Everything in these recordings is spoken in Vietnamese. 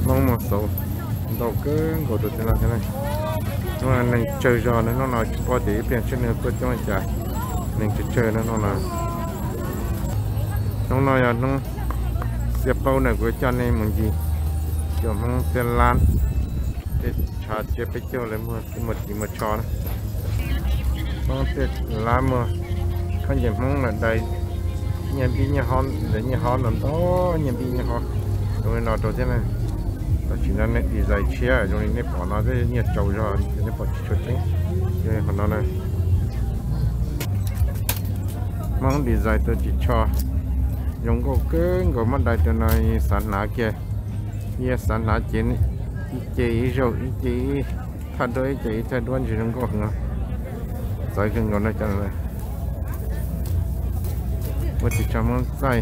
mong một số đầu cứ ngồi được thế này nó là mình chơi trò nó nói có thể biến trên nữa tôi cho anh chạy mình chỉ chơi nó là nó nói là nó xếp bao này của cho nên mình gì kiểu nó tên lan để trả chế phải chơi lấy một trò này nó tên lan mà không gì mong là đây nhà bi nhà hòn để nhà hòn làm đó nhà bi nhà hòn rồi nó đầu tiên này đó chỉ là này đi dài chia rồi này bỏ nó cái nhiệt trâu rồi này bỏ chuột trắng cái phần nó này mong đi dài tôi chỉ cho dùng cái cái mắt đại từ này sản lá kia kia sản lá chín chỉ rồi chỉ thay đổi chỉ thay đổi chỉ dùng có nữa dài hơn còn này cho này một chỉ cho món dài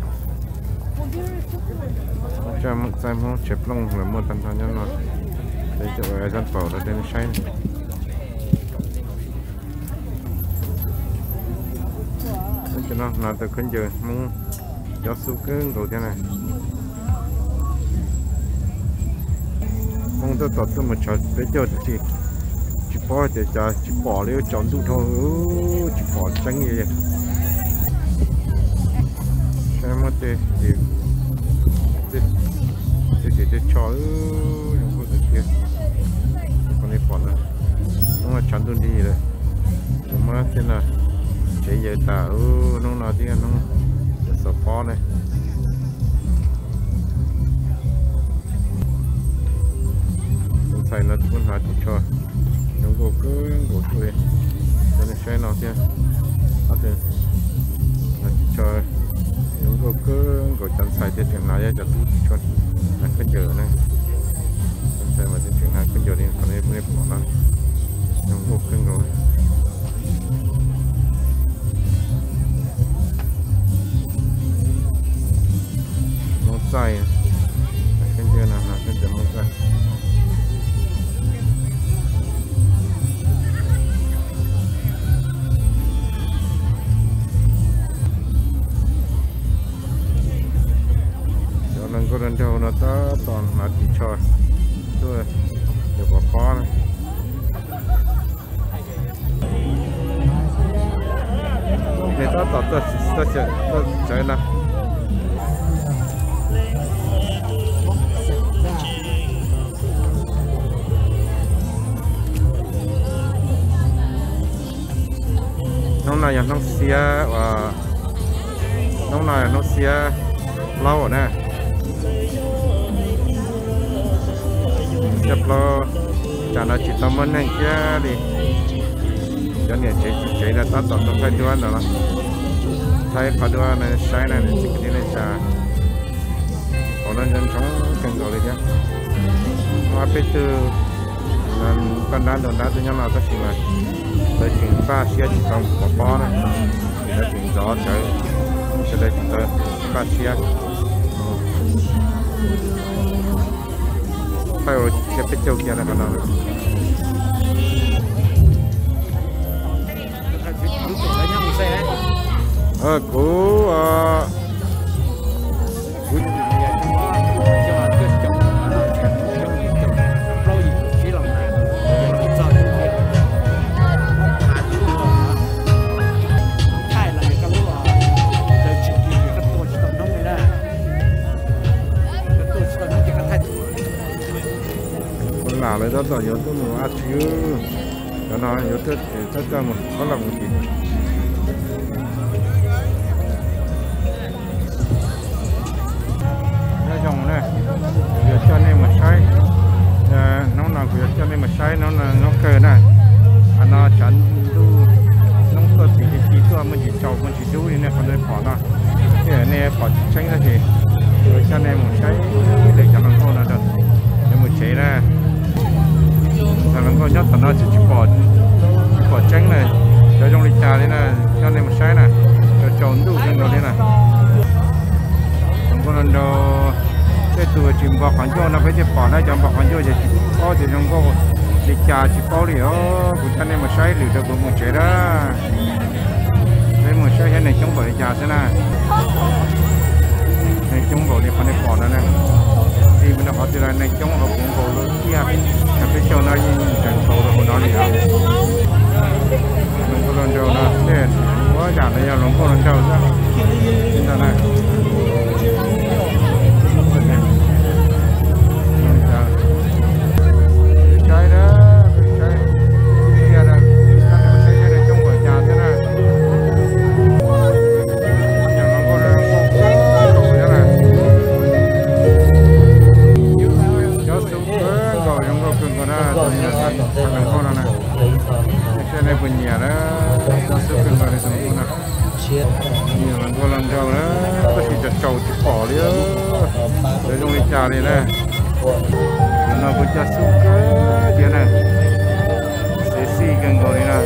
cho một dài món chép lông là một tầm thằng nhân rồi để cho người dân bảo là đến say cho nó là từ khẩn giờ muốn cho su cứng rồi thế này mong tôi tập tôi một trò để cho thì chỉ bỏ để cho chỉ bỏ liêu chọn đủ thôi chỉ bỏ tránh gì vậy em mất đi để cho những cái kia con này bỏ nữa nó là chọn đi rồi mà thế là chế giờ ta nó là đi nó sợ phó này mình xài nó cũng hạt cho những gỗ cứ gỗ chuối cho nên xe nào kia có thể là cho những gỗ cứ gỗ chân xài thì chuyện nào cho tút cho là cái giờ này chân xài mà chuyện nào cái giờ đi còn đây mới bỏ nó những gỗ cứ gỗ nó xài cái giờ nào là cái giờ nó xài có lần đầu nó ta toàn là chỉ cho tôi được bỏ khó này để ta tập ta chạy là nó này là nó xia và nó này là nó xia lâu rồi nè chập lo chả là chỉ tầm vấn này kia đi cho nên chỉ là tao tập phải đua nữa thay phải đua này sai này chỉ cái này chả còn nó dân sống cần gọi đi chứ mà bây giờ con đàn đồn đá từ nhau nào tất nhiên là tới chuyện ba xia chỉ còn bỏ bó này để chuyện gió trời cho đây chúng ta ba xia phải rồi sẽ phải châu kia là con nào cú lấy đó là yếu tố một ác chứ cho nó yếu tố tất cả một có lòng gì đây dòng này giờ cho nên mà sai nó là việc cho nên mà sai nó là nó cờ này nó chắn đu nó có chỉ tôi mình chỉ trâu mình chỉ đu này còn đây bỏ nó cái này bỏ tránh ra thì cho nên một sai để cho nó không là được để một chế ra thằng con nhóc nó chỉ bỏ tránh này cho trong lịch trà đấy là cho nên một sai này cho trộn đủ trên đó đấy này con lần đầu cái tuổi chỉ bỏ khoản cho nó phải chỉ bỏ lại cho bỏ khoản cho thì có thì trong có lịch trà chỉ có thì cũng cho nên một sai thì được một chế đó đấy một sai này chống bỏ lịch trà thế này này chống bỏ thì phải bỏ nó này thì mình đã bỏ từ đây này trong họ cũng có luôn kia cái chỗ này chẳng có được nó đi à nó còn đâu nó thế quá giả này nó còn đâu ra chúng ta này trái đó trái kia là nó sẽ để trong ở nhà thế này nhà nó có đồ thế này cho xuống rồi chúng tôi cần có ra rồi nhà thành thành con này cái này bên nhà đó cho xuống cần có để dùng con này nhiều lần có lần đầu đó có chỉ chặt trầu chặt cỏ đi để dùng đi trà đi này nó có chặt xuống cái gì này sẽ xì cần có đi này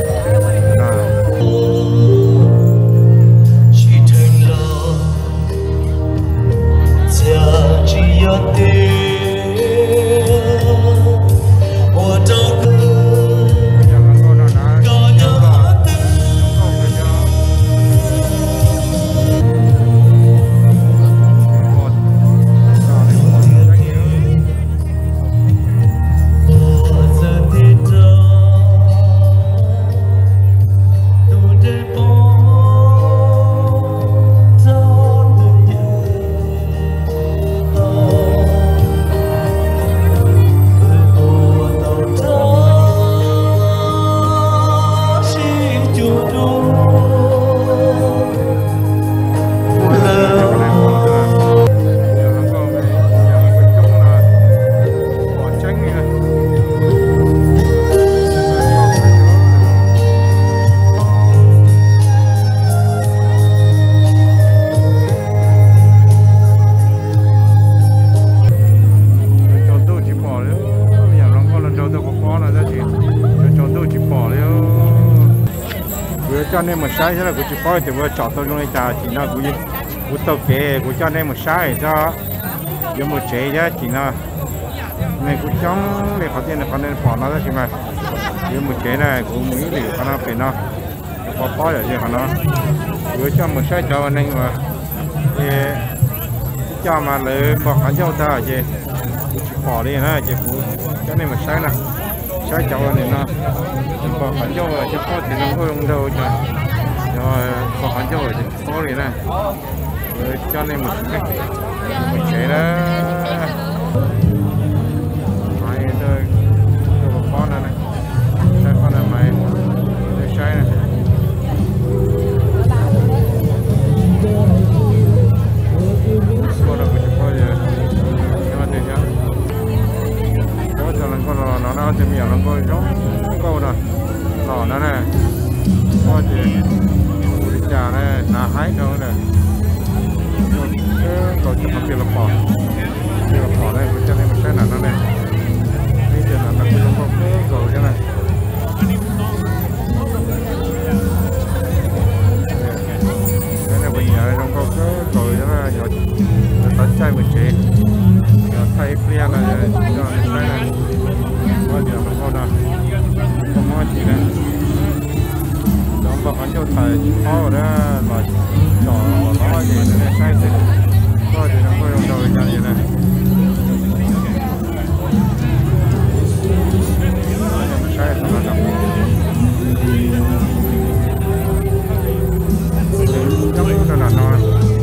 cho nên một sai là của chị coi thì vừa chọn tôi trong đây trà chỉ là của tàu kế của cho nên một sai cho giống một chế chứ chỉ là này của trong để phát tiền là con nên bỏ nó ra chỉ mà giống một chế này của mỹ để con nó phải nó có ở đây nó vừa cho một sai cho anh mà cho mà lấy bỏ cả dâu ta chứ bỏ đi ha chứ cho nên một sai là sai cho anh nó bỏ cả dâu rồi chứ có thì nó không đâu rồi bỏ cả dâu rồi chứ có gì này cho nên một chế đó mày thôi tôi con này sai con này mày sai này con này có gì nhưng mà thì nhá đó cho nó con nó thì miệng nó coi giống câu rồi nó này có gì trà này là hái đâu này rồi cho nó kia là bỏ đây cho nên mình sẽ làm nó này bây giờ là mình không có rồi cái này đây là bây giờ không có rồi đó là nhỏ tấn chai mình chế thay plia là cho cái này bây giờ mình có nào không có gì này đóng vào hắn cho thầy khó đó là trò nó gì này sai thì có thì nó có用đầu cái gì này sai thì nó đập giống như là nó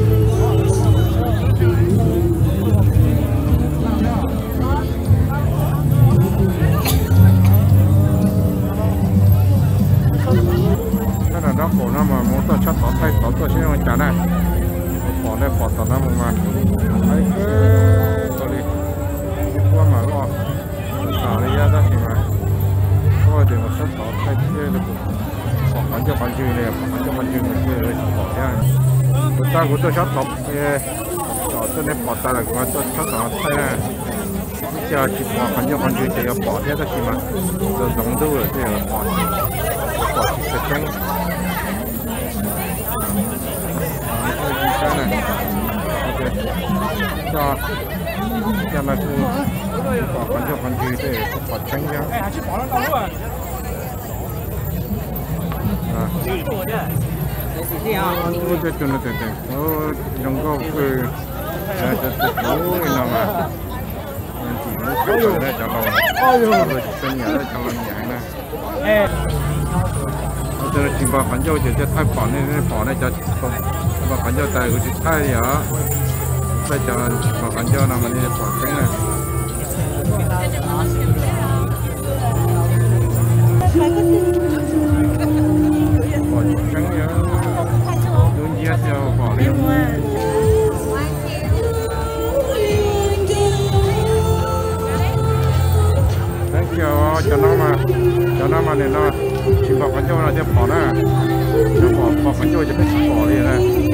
nó cổ nó mà muốn tôi chắc tỏ thay tỏ tôi sẽ không trả này bỏ đây bỏ tỏ nó mà ấy cứ tôi đi qua mà lo xả đi ra đó thì mà thôi thì mà sẽ tỏ thay chơi được bỏ bắn cho bắn chơi này bỏ bắn cho bắn chơi mình chơi rồi bỏ ra của tôi chắc tỏ tôi nên bỏ ta là của tôi chắc tỏ thay này giờ chỉ bỏ bắn cho bắn chơi thì bỏ ra đó thì mà rồi giống đâu rồi thì bỏ sẽ tránh cái này ok cho là cứ bỏ bắn cho bắn gì để bỏ tránh ra ôi trời nó tệ ôi trong có cái ôi nó mà chỉ cái rồi đấy cho nó rồi chân nhà đấy cho nó nhảy nè cho nó chìm vào phản dâu chỉ cho thay bỏ này cho không vào phản dâu tài của chị thay vậy bây giờ vào phản dâu nào mà đi bỏ trứng này bỏ trứng nhá đúng gì hết bỏ đi cho nó mà để nó chỉ bỏ phản dâu là cho bỏ nè cho bỏ phản dâu cho cái bỏ đi nè